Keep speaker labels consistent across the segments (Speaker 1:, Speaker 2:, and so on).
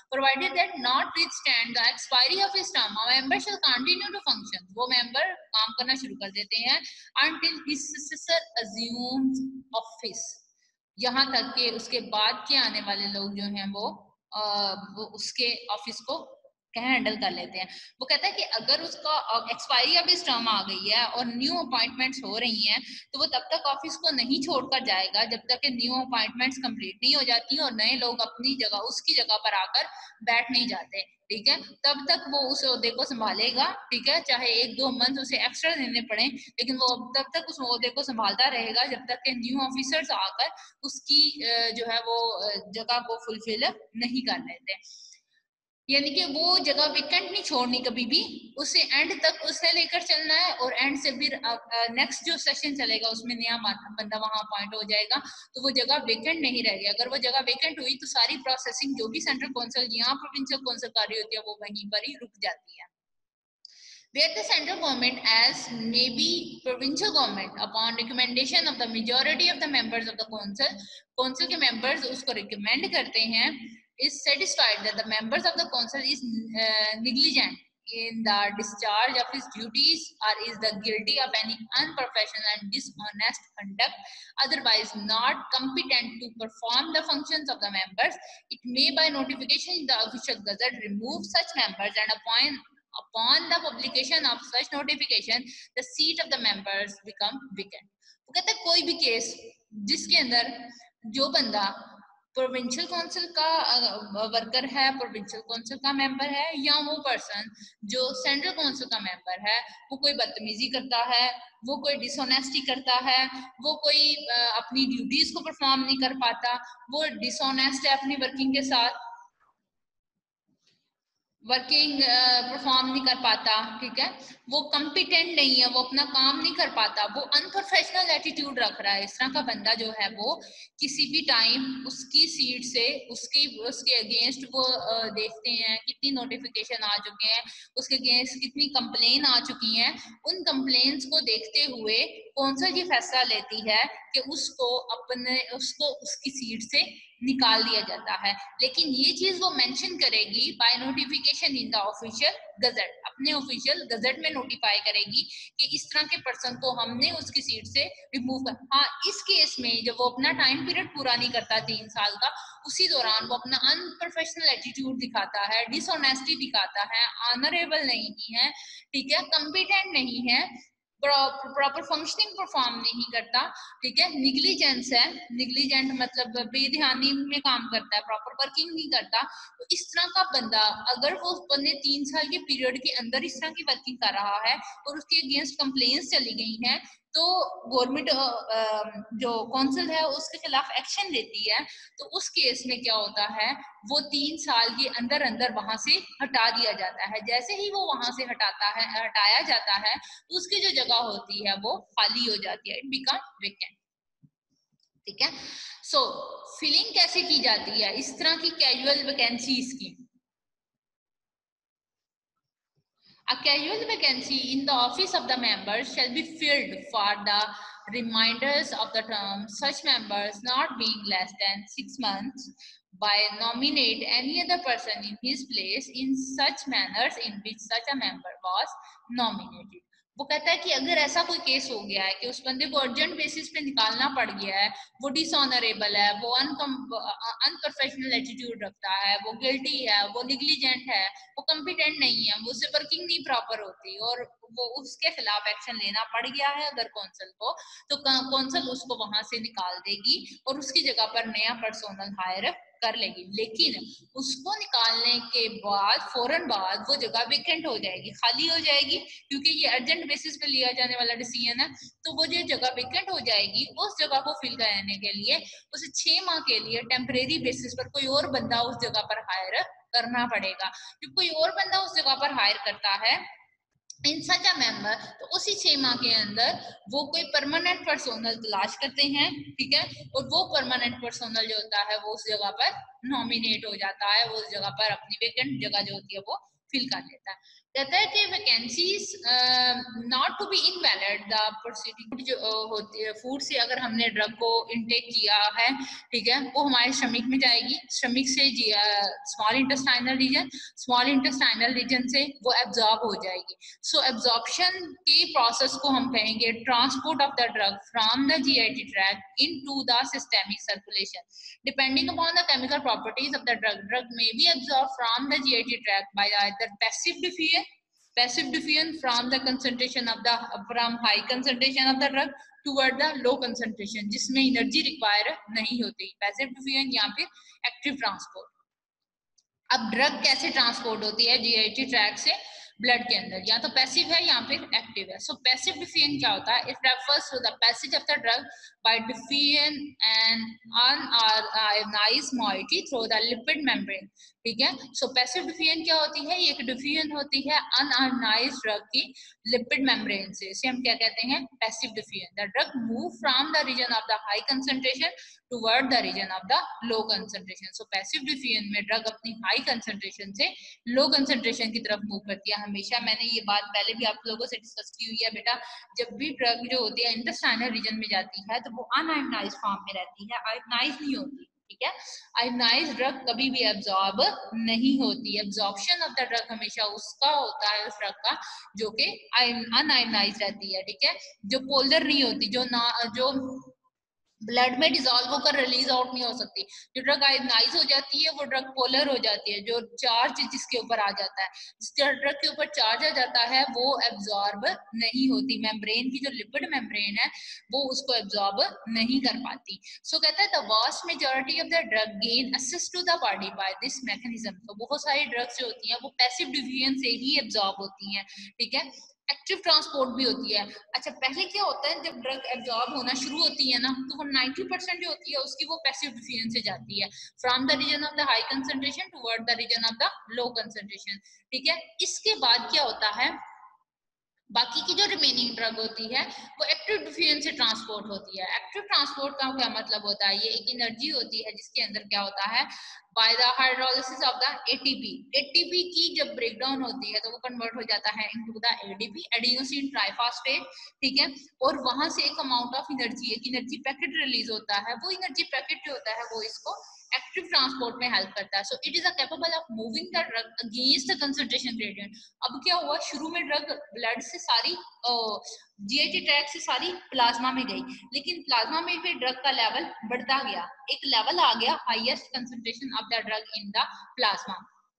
Speaker 1: provided that notwithstand the expiry of his term, a member shall continue to function. वो member काम करना शुरू कर देते हैं until his successor assumes office, यहाँ तक कि उसके बाद के आने वाले लोग जो हैं वो उसके ऑफिस को हैंडल कर लेते हैं। वो कहता है कि अगर उसका एक्सपायरी ऑफ हिज टर्म आ गई है और न्यू अपॉइंटमेंट्स हो रही हैं तो वो तब तक ऑफिस को नहीं छोड़कर जाएगा जब तक कि न्यू अपॉइंटमेंट्स कंप्लीट नहीं हो जाती और नए लोग अपनी जगह उसकी जगह पर आकर बैठ नहीं जाते, ठीक है। तब तक वो उस ओहदे को संभालेगा, ठीक है, चाहे 1-2 मंथ उसे एक्स्ट्रा देने पड़े, लेकिन वो तब तक उस ओहदे को संभालता रहेगा जब तक के न्यू ऑफिसर्स आकर उसकी जो है वो जगह को फुलफिल नहीं कर लेते। यानी कि वो जगह वेकेंट नहीं छोड़नी कभी भी, उसे एंड तक उसे लेकर चलना है और एंड से फिर नेक्स्ट जो सेशन चलेगा उसमें नया बंदा वहां अपॉइंट हो जाएगा तो वो जगह वेकेंट नहीं रहेगी। अगर वो जगह वेकेंट हुई तो सारी प्रोसेसिंग जो भी सेंट्रल काउंसिल या प्रोविंशियल काउंसिल कर रही होती है वो वहीं पर ही रुक जाती है। Where the central government, as may be provincial government, upon recommendation of the majority of the members of the council के members उसको recommend करते हैं, is satisfied that the members of the council is negligent in the discharge of his duties or is the guilty of any unprofessional and dishonest conduct, otherwise not competent to perform the functions of the members, it may by notification in the official gazette remove such members and upon the publication of such notification the seat of the members become vacant। वो कहते हैं कोई भी case जिसके अंदर जो बंदा provincial council का वर्कर है, प्रोविंशियल काउंसिल का मेंबर है, या वो पर्सन जो सेंट्रल काउंसिल का मेंबर है, वो कोई बदतमीजी करता है, वो कोई डिसऑनेस्टी करता है, वो कोई अपनी ड्यूटीज को परफॉर्म नहीं कर पाता, वो डिसऑनेस्ट है अपनी वर्किंग के साथ, वर्किंग परफॉर्म नहीं कर पाता, ठीक है, वो कॉम्पिटेंट नहीं है, वो अपना काम नहीं कर पाता, वो अनप्रोफेशनल एटीट्यूड रख रहा है, इस तरह का बंदा जो है वो किसी भी टाइम उसकी सीट से उसके अगेंस्ट वो देखते हैं कितनी नोटिफिकेशन आ चुके हैं, उसके अगेंस्ट कितनी कंप्लेन आ चुकी हैं, उन कंप्लेन्स को देखते हुए कौंसिल ये फैसला लेती है कि उसको उसकी सीट से निकाल दिया जाता है। लेकिन ये चीज वो मेंशन करेगी by notification in the official gazette, अपने ऑफिशियल गजेट में नोटिफाई करेगी कि इस तरह के पर्सन को हमने उसकी सीट से रिमूव कर। हाँ, इस केस में जब वो अपना टाइम पीरियड पूरा नहीं करता 3 साल का, उसी दौरान वो अपना अनप्रोफेशनल एटीट्यूड दिखाता है, डिसऑनेस्टी दिखाता है, ऑनरेबल नहीं है, ठीक है, कॉम्पिटेंट नहीं है, प्रॉपर फंक्शनिंग परफॉर्म नहीं करता, ठीक है, निग्लिजेंस है, निग्लिजेंट मतलब बेध्यानी में काम करता है, प्रॉपर वर्किंग नहीं करता, तो इस तरह का बंदा अगर वो बंदे 3 साल के पीरियड के अंदर इस तरह की वर्किंग कर रहा है और उसके अगेंस्ट कंप्लेंट्स चली गई हैं तो गवर्नमेंट जो काउंसिल है उसके खिलाफ एक्शन लेती है, तो उस केस में क्या होता है, वो 3 साल के अंदर अंदर वहां से हटा दिया जाता है। जैसे ही वो वहां से हटाया जाता है तो उसकी जो जगह होती है वो खाली हो जाती है, इट बिकम वेकेंट, ठीक है। सो फिलिंग कैसे की जाती है इस तरह की कैजुअल वैकेंसीज की? A casual vacancy in the office of the members shall be filled for the remainders of the term, such members not being less than 6 months, by nominate any other person in his place in such manners in which such a member was nominated। वो कहता है कि अगर ऐसा कोई case हो गया है कि उस बंदे को अर्जेंट बेसिस पे निकालना पड़ गया है, वो डिसऑनरेबल है, वो अनप्रोफेशनल एटीट्यूड रखता है, वो गिल्टी है, वो निग्लिजेंट है, वो कॉम्पिटेंट नहीं है, वो उससे वर्किंग नहीं प्रॉपर होती और वो उसके खिलाफ एक्शन लेना पड़ गया है अगर काउंसिल को, तो काउंसिल उसको वहां से निकाल देगी और उसकी जगह पर नया पर्सनल हायर कर लेगी। लेकिन उसको निकालने के बाद फौरन बाद वो जगह वेकेंट हो जाएगी, खाली हो जाएगी, क्योंकि ये अर्जेंट बेसिस पे लिया जाने वाला डिसीजन है। तो वो जो जगह वेकेंट हो जाएगी उस जगह को फिल करने के लिए उसे 6 माह के लिए टेम्परेरी बेसिस पर कोई और बंदा उस जगह पर हायर करना पड़ेगा। जब कोई और बंदा उस जगह पर हायर करता है इन सच अ मेंबर, तो उसी 6 माह के अंदर वो कोई परमानेंट पर्सोनल तलाश करते हैं, ठीक है, और वो परमानेंट पर्सोनल जो होता है वो उस जगह पर नॉमिनेट हो जाता है, वो उस जगह पर अपनी वेकेंट जगह जो होती है वो फिल कर लेता है। कहता है कि vacancies not to be invalid the proceeding जो होती है फूड से अगर हमने ड्रग को इनटेक किया है, ठीक है, वो हमारे स्टमक में जाएगी, स्टमक से स्मॉल इंटेस्टाइनल रीजन से वो एब्जॉर्ब हो जाएगी। सो एब्जॉर्प्शन के प्रोसेस को हम कहेंगे transport of the drug from the GIT tract into the systemic circulation depending upon the chemical properties of the drug may be absorb from the GIT tract by either passive diffusion from the concentration of the from high concentration of the drug toward the low concentration जिसमें energy require नहीं होती, passive diffusion या फिर active transport. अब drug कैसे transport होती है GIT track से ब्लड के अंदर, या तो पैसिव है या फिर एक्टिव है। सो पैसिव डिफ्यूजन क्या होता है? It refers to the passage of the drug by diffusion and unionized moiety through the lipid membrane, ठीक है। सो पैसिव डिफ्यूजन क्या होती है? ये एक डिफ्यूजन होती है अनआयोनाइज्ड ड्रग की लिपिड मेम्ब्रेन से, इसे हम क्या कहते हैं? Passive diffusion. The drug move from the region of the high concentration toward the region of the low concentration. So passive diffusion में ड्रग अपनी हाई कंसंट्रेशन से लो कंसंट्रेशन की तरफ मूव करती है। हमेशा मैंने ये बात पहले भी आप लोगों से डिस्कस की हुई है बेटा, जब भी ड्रग जो होती है इंटेस्टाइनल रीजन में जाती है तो वो अनआयोनाइज्ड फॉर्म में रहती है, आयोनाइज नहीं होती, ठीक है। आयोनाइज्ड ड्रग कभी भी एब्जॉर्ब नहीं होती। एब्जॉर्प्शन ऑफ द ड्रग हमेशा उसका होता है, उस ड्रग का जो कि अनआयोनाइज्ड रहती है, ठीक है, जो पोलर नहीं होती, जो ब्लड में डिजोल्व होकर रिलीज आउट नहीं हो सकती। जो ड्रग आयोनाइज हो जाती है वो ड्रग पोलर हो जाती है, जो चार्ज जिसके ऊपर आ जाता है, जिस ड्रग के ऊपर चार्ज आ जाता है वो एब्जॉर्ब नहीं होती, मेम्ब्रेन की जो लिपिड मेम्ब्रेन है वो उसको एब्जॉर्ब नहीं कर पाती। सो कहता है the vast majority of the drug gain access to the body by this mechanism. तो बहुत सारी ड्रग्स जो होती हैं वो पैसिव डिफ्यूजन से ही एब्जॉर्ब होती हैं, ठीक है। एक्टिव ट्रांसपोर्ट भी होती है। अच्छा, पहले क्या होता है जब ड्रग एब्जॉर्ब होना शुरू होती है ना, तो वो 90% जो होती है उसकी वो पैसिव डिफ्यूजन से जाती है from the region of the high concentration toward the region of the low concentration, ठीक है। इसके बाद क्या होता है, बाकी की जो रिमेनिंग ड्रग होती है वो एक्टिव डिफ्यूजन से ट्रांसपोर्ट होती है। एक्टिव ट्रांसपोर्ट का क्या मतलब होता है? ये एक एनर्जी होती है जिसके अंदर क्या होता है, by the hydrolysis of the ATP, ATP की जब ब्रेकडाउन होती है तो वो कन्वर्ट हो जाता है into the ADP, adenosine triphosphate, ठीक है। और वहां से एक अमाउंट ऑफ एनर्जी, एक एनर्जी पैकेट रिलीज होता है, वो एनर्जी पैकेट जो होता है वो इसको एक्टिव ट्रांसपोर्ट में हेल्प करता है। So it is capable of moving the drug against the concentration gradient. अब क्या हुआ, शुरू में ड्रग ब्लड से सारी जीआईटी ट्रैक से सारी प्लाज्मा में गई, लेकिन प्लाज्मा में फिर ड्रग का लेवल बढ़ता गया, एक लेवल आ गया highest concentration of the drug in the plasma.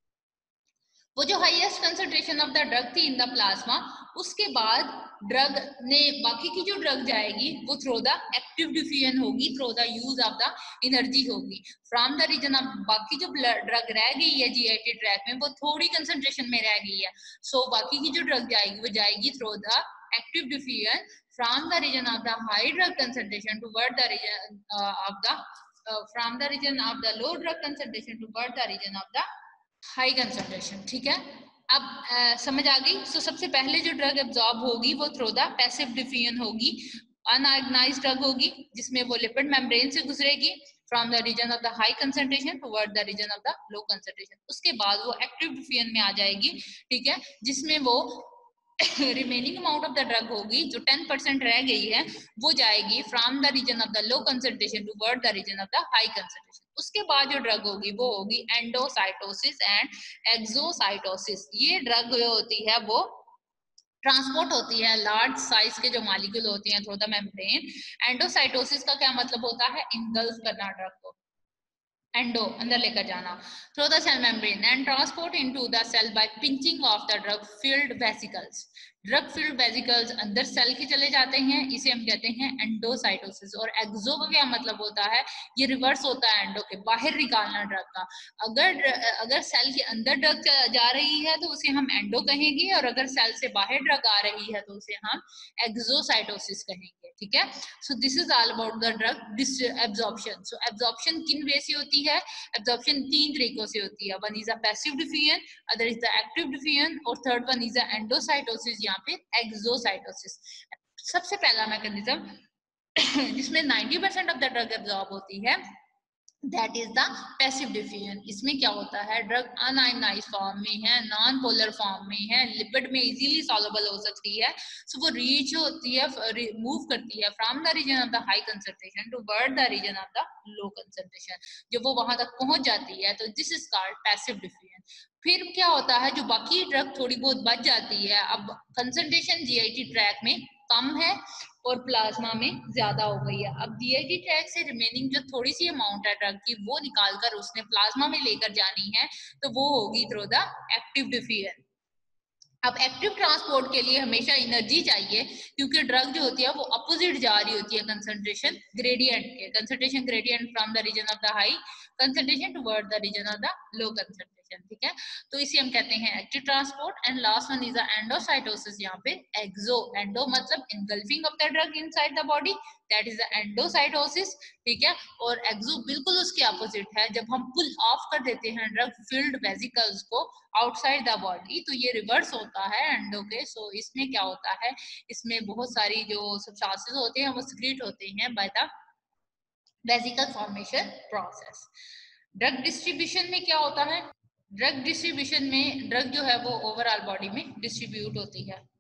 Speaker 1: वो जो highest concentration of the drug थी इन द प्लाज्मा, उसके बाद ड्रग ने बाकी की जो ड्रग जाएगी वो थ्रू द एक्टिव डिफ्यूजन होगी, through the use of the energy होगी फ्रॉम द रीजन ऑफ, बाकी जो ड्रग रह गई है जीआईटी ट्रैक में वो थोड़ी कंसंट्रेशन में रह गई है, सो बाकी की जो ड्रग जाएगी वो जाएगी through the active diffusion from the region of the high drug concentration toward the region of the from the region of the low drug concentration toward the region of the high concentration, ठीक है। अब समझ आ गई। सो सबसे पहले जो drug absorb होगी वो थ्रू द पैसिव डिफ्यूजन होगी, अनआयोनाइज्ड ड्रग होगी जिसमें वो लिपिड मेम्ब्रेन से गुजरेगी from the region of the high concentration toward the region of the low concentration. उसके बाद वो एक्टिव डिफ्यूजन में आ जाएगी, ठीक है, जिसमें वो remaining amount of the drug होगी, जो 10% रह गई है वो जाएगी from the region of the low concentration toward the region of the high concentration. उसके बाद जो ड्रग होगी वो होगी एंडोसाइटोसिस एंड एक्सोसाइटोसिस। ये ड्रग जो होती है वो ट्रांसपोर्ट होती है लार्ज साइज के जो मॉलिक्यूल होते हैं थ्रू द मेम्ब्रेन। एंडोसाइटोसिस का क्या मतलब होता है? इंगल्फ करना ड्रग को, एंडो अंदर लेकर जाना, through the cell membrane and transport into the cell by pinching off the drug field vesicles. Drug field vesicles अंदर सेल के चले जाते हैं, इसे हम कहते हैं एंडोसाइटोसिस। और एक्सो का क्या मतलब होता है? ये रिवर्स होता है एंडो के, बाहर निकालना ड्रग का। अगर सेल के अंदर ड्रग जा रही है तो उसे हम एंडो कहेंगे, और अगर सेल से बाहर ड्रग आ रही है तो उसे हम एक्सोसाइटोसिस कहेंगे, ठीक है। So this is all about the drug absorption. So absorption किन वे से होती है? एब्जॉर्प्शन 3 तरीकों से होती है। One is a passive diffusion, other is the active diffusion, और third one is the endocytosis या फिर एक्सोसाइटोसिस। सबसे पहला मैकेनिज्म जिसमें 90% ऑफ द ड्रग एब्जॉर्ब होती है that is the passive diffusion. इसमें क्या होता है, ड्रग अनआयनाइज्ड फॉर्म में है, नॉन पोलर फॉर्म में है, लिपिड में इजीली सॉल्युबल हो सकती है। सो वो रीच होती है, मूव करती है from the region of the high concentration toward the region of the low concentration. जब वो वहां तक पहुंच जाती है तो this is called passive diffusion. फिर क्या होता है, जो बाकी ड्रग थोड़ी बहुत बच जाती है, अब कंसंट्रेशन जीआईटी ट्रैक में कम है और प्लाज्मा में ज्यादा हो गई है। अब जीआईटी ट्रैक से रिमेनिंग जो थोड़ी सी अमाउंट है ड्रग की, वो निकालकर उसने प्लाज्मा में लेकर जानी है, तो वो होगी थ्रू द एक्टिव डिफ्यूजन। अब एक्टिव ट्रांसपोर्ट के लिए हमेशा एनर्जी चाहिए, क्योंकि ड्रग जो होती है वो अपोजिट जा रही होती है कंसंट्रेशन ग्रेडियंट के, concentration gradient from the region of the high concentration toward the region of the low concentration. ठीक है, तो इसे हम कहते हैं active transport. And last one is the endocytosis. यहाँ पे एक्सो, एंडो मतलब engulfing of the drug inside the body, that is the endocytosis. ठीक है, और एक्सो बिल्कुल उसके अपोजिट है, जब हम पुल ऑफ कर देते हैं ड्रग फिल्ड वेसिकल्स को आउटसाइड द बॉडी, तो ये रिवर्स होता है एंडो के। सो इसमें क्या होता है, इसमें बहुत सारी जो सब्सटेंसेस होते हैं वो सिक्रीट होते हैं by the vesicle formation process. Drug distribution में क्या होता है, ड्रग डिस्ट्रीब्यूशन में ड्रग जो है वो ओवरऑल बॉडी में डिस्ट्रीब्यूट होती है।